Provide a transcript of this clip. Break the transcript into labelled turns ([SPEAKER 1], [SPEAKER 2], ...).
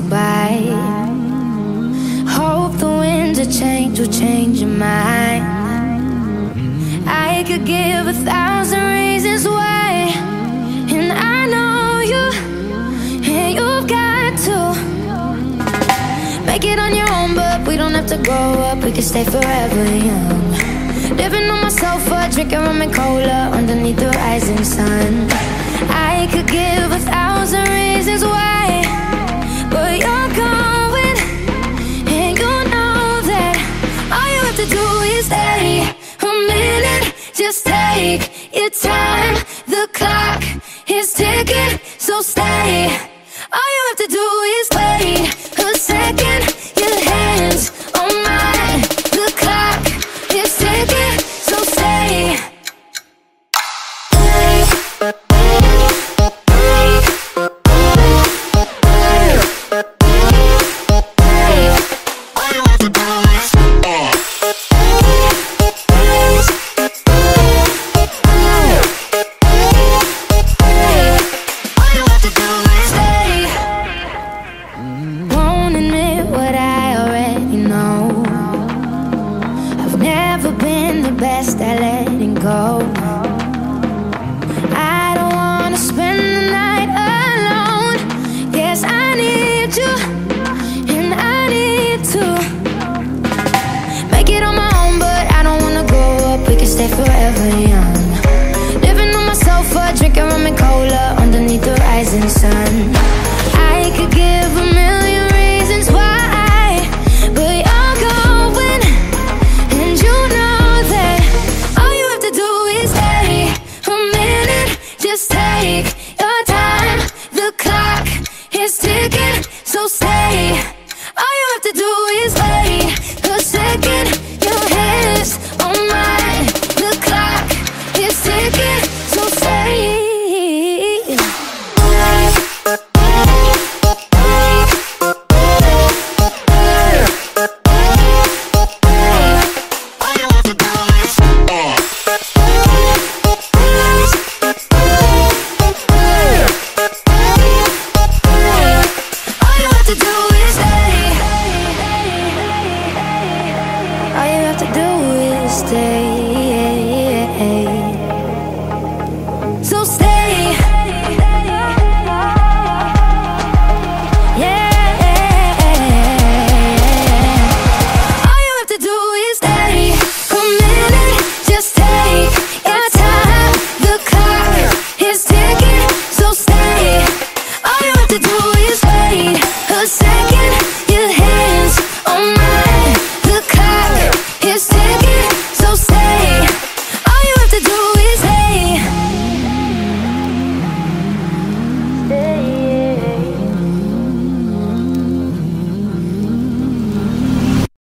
[SPEAKER 1] by. Hope the winds of change will change your mind. I could give 1,000 reasons why, and I know you, and you've got to make it on your own, but we don't have to grow up, we can stay forever young. Living on my sofa, drinking rum and cola underneath the rising sun. I could give 1,000 reasons why, but you're going, and you know that all you have to do is stay a minute. Just take your time, the clock is ticking, so stay. All you have to do is wait a second. Your hands on mine, the clock is ticking, so stay. Best at letting go. I don't wanna spend the night alone. Yes, I need you, and I need to make it on my own, but I don't wanna grow up, we can stay forever young. Living on my sofa, drinking rum and cola underneath the rising sun. I could give 1,000,000 reasons why, but you're going, and you know just take your time, the clock is ticking, so stay. All you have to do is wait a second. Your hands on mine, the clock is ticking, so stay. All you have to do is stay.